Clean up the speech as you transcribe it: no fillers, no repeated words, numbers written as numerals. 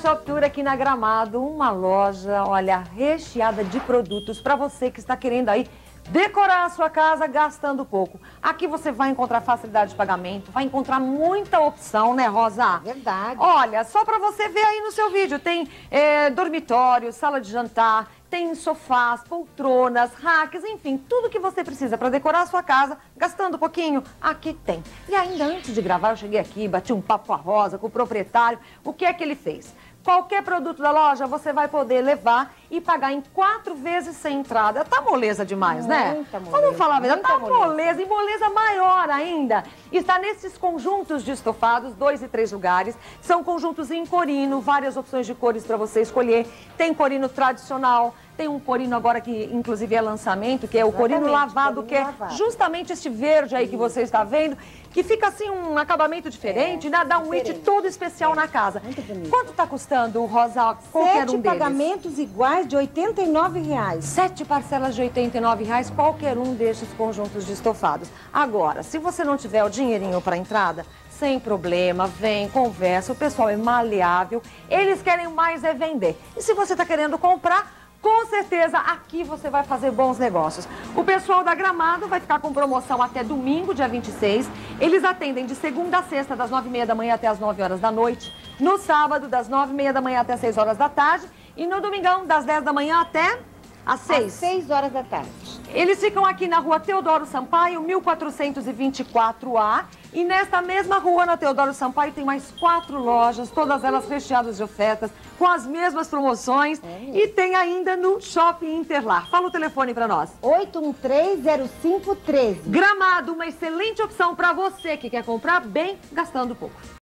Shoptour aqui na Gramado, uma loja, olha, recheada de produtos para você que está querendo aí decorar a sua casa gastando pouco. Aqui você vai encontrar facilidade de pagamento, vai encontrar muita opção, né, Rosa? Verdade. Olha, só para você ver aí no seu vídeo, tem dormitório, sala de jantar, tem sofás, poltronas, racks, enfim, tudo que você precisa para decorar a sua casa, gastando pouquinho, aqui tem. E ainda antes de gravar, eu cheguei aqui, bati um papo com a Rosa, com o proprietário, o que é que ele fez? Qualquer produto da loja você vai poder levar e pagar em 4 vezes sem entrada. Tá moleza demais, né? Muita moleza. Vamos falar a verdade, tá moleza. moleza e moleza maior ainda. Está nesses conjuntos de estofados, 2 e 3 lugares. São conjuntos em corino, várias opções de cores para você escolher. Tem corino tradicional, tem um corino agora que inclusive é lançamento, que é o corino lavado, que é justamente este verde aí que você está vendo, que fica assim um acabamento diferente, né? Dá um it todo especial na casa. Muito bonito. Quanto está custando o rosa qualquer um 7 deles? pagamentos iguais de R$ 89,00. 7 parcelas de R$ 89,00, qualquer um destes conjuntos de estofados. Agora, se você não tiver o dinheirinho para entrada, sem problema, vem, conversa, o pessoal é maleável, eles querem mais é vender. E se você está querendo comprar, com certeza aqui você vai fazer bons negócios. O pessoal da Gramado vai ficar com promoção até domingo, dia 26. Eles atendem de segunda a sexta, das 9h30 da manhã até as 9 horas da noite. No sábado, das 9h30 da manhã até as 6 horas da tarde. E no domingão, das 10 da manhã até às 6. Às 6 horas da tarde. Eles ficam aqui na rua Teodoro Sampaio, 1424A. E nesta mesma rua, na Teodoro Sampaio, tem mais 4 lojas, todas elas recheadas de ofertas, com as mesmas promoções. E tem ainda no Shopping Interlar. Fala o telefone para nós. 813-0513. Gramado, uma excelente opção para você que quer comprar bem, gastando pouco.